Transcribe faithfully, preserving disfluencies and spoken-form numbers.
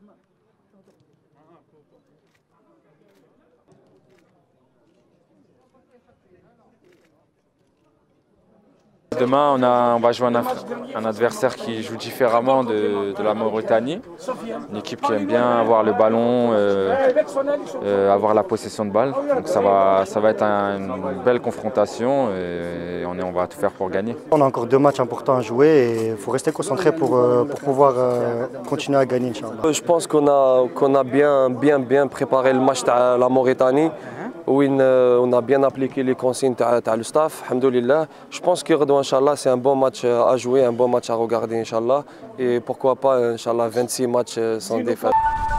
Demain, on, a, on va jouer un, un adversaire qui joue différemment de, de la Mauritanie. Une équipe qui aime bien avoir le ballon, euh, euh, avoir la possession de balle. Donc ça va, ça va être un, une belle confrontation et on, est, on va tout faire pour gagner. On a encore deux matchs importants à jouer et il faut rester concentré pour, pour pouvoir continuer à gagner, Inch'Allah. Je pense qu'on a, qu'on a bien, bien, bien préparé le match de la Mauritanie. Où on a bien appliqué les consignes du staff, alhamdoulilah. Je pense que Inch'Allah, c'est un bon match à jouer, un bon match à regarder, Inch'Allah. Et pourquoi pas, Inch'Allah, vingt-six matchs sans défaite.